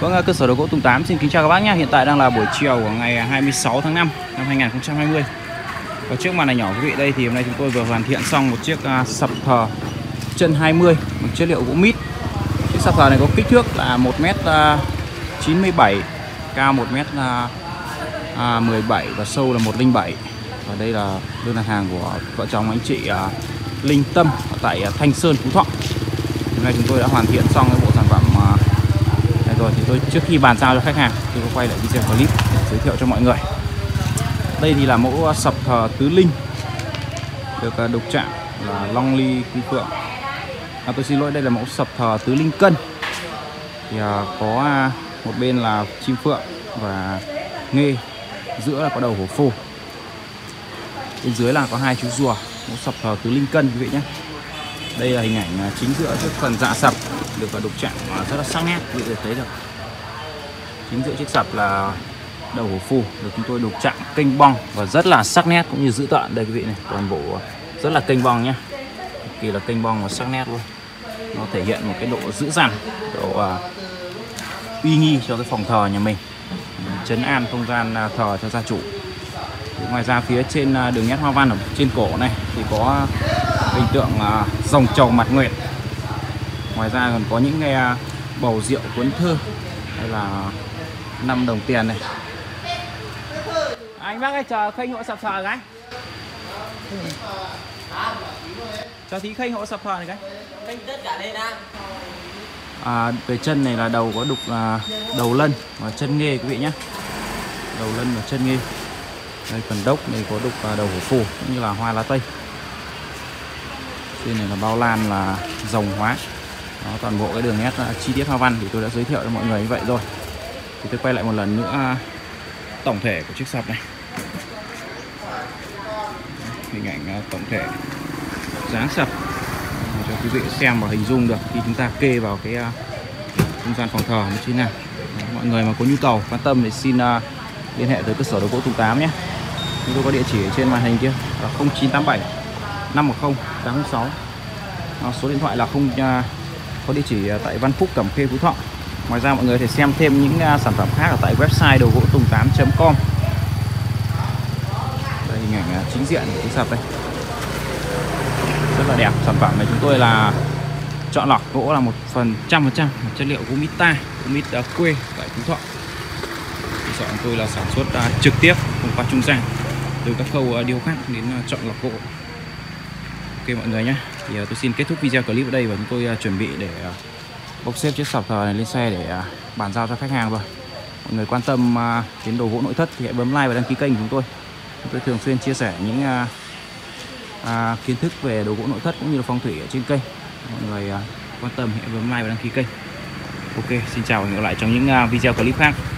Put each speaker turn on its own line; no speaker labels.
Vâng, cơ sở đồ gỗ Tùng 8 xin kính chào các bác nhé. Hiện tại đang là buổi chiều của ngày 26 tháng 5 năm 2020. Và trước màn ảnh nhỏ quý vị đây thì hôm nay chúng tôi vừa hoàn thiện xong một chiếc sập thờ chân 20 bằng chất liệu gỗ mít. Chiếc sập thờ này có kích thước là 1m97, cao 1m17 và sâu là 107. Và đây là đơn đặt hàng của vợ chồng anh chị Linh Tâm ở tại Thanh Sơn, Phú Thọ. Hôm nay chúng tôi đã hoàn thiện xong cái bộ sản phẩm này rồi, thì tôi trước khi bàn giao cho khách hàng tôi có quay lại video clip để giới thiệu cho mọi người. Đây thì là mẫu sập thờ tứ linh, được đục chạm là long ly kim phượng. Tôi xin lỗi, đây là mẫu sập thờ tứ linh cân. Thì có một bên là chim phượng và nghê, giữa là có đầu hổ phù, bên dưới là có hai chú rùa. Mẫu sập thờ tứ linh cân quý vị nhé. Đây là hình ảnh chính giữa chiếc phần dạ sập, được đục chạm rất là sắc nét, quý vị có thể thấy được. Chính giữa chiếc sập là đầu hổ phù, được chúng tôi đục chạm kênh bong và rất là sắc nét cũng như dữ tợn. Đây quý vị này, toàn bộ rất là kênh bong nhé, cực kỳ là kênh bong và sắc nét luôn. Nó thể hiện một cái độ dữ dằn, độ uy nghi cho cái phòng thờ nhà mình, trấn an không gian thờ cho gia chủ. Ngoài ra phía trên đường nét hoa văn ở trên cổ này thì có hình tượng rồng trầu mặt nguyệt. Ngoài ra còn có những cái bầu rượu cuốn thơ, đây là 5 đồng tiền này. Anh bác ơi, chờ khênh hộ sập thờ cái. Cho tí khênh hộ sập thờ này cái.
Khênh tất cả đây nè.
Về chân này là đầu có đục đầu lân và chân nghê quý vị nhé. Đầu lân và chân nghê. Đây phần đốc này có đục đầu hổ phù cũng như là hoa lá tây. Trên này là bao lan là rồng hóa. Đó, toàn bộ cái đường nét chi tiết hoa văn thì tôi đã giới thiệu cho mọi người như vậy rồi. Thì tôi quay lại một lần nữa tổng thể của chiếc sập này. Hình ảnh tổng thể dáng sập cho quý vị xem và hình dung được khi chúng ta kê vào cái không gian phòng thờ như thế nào. Mọi người mà có nhu cầu quan tâm thì xin liên hệ tới cơ sở đồ gỗ Tùng 8 nhé. Chúng tôi có địa chỉ ở trên màn hình kia là 0987 510 806. Số điện thoại là có địa chỉ tại Văn Phúc, Cẩm Khê, Phú Thọ. Ngoài ra mọi người có thể xem thêm những sản phẩm khác ở tại website đồ gỗ tùng8.com. Đây hình ảnh chính diện của chiếc sập đây, rất là đẹp. Sản phẩm này chúng tôi là chọn lọc gỗ là 100% chất liệu gỗ mít ta, gỗ mít quê tại Phú Thọ. Chọn tôi là sản xuất trực tiếp, không qua trung gian, từ các khâu điêu khắc đến chọn lọc gỗ. Ok mọi người nhé, thì tôi xin kết thúc video clip ở đây và chúng tôi chuẩn bị để bốc xếp chiếc sập thờ này lên xe để bàn giao cho khách hàng rồi. Mọi người quan tâm đến đồ gỗ nội thất thì hãy bấm like và đăng ký kênh của chúng tôi. Chúng tôi thường xuyên chia sẻ những kiến thức về đồ gỗ nội thất cũng như là phong thủy ở trên kênh. Mọi người quan tâm hãy bấm like và đăng ký kênh. Ok, xin chào và hẹn gặp lại trong những video clip khác.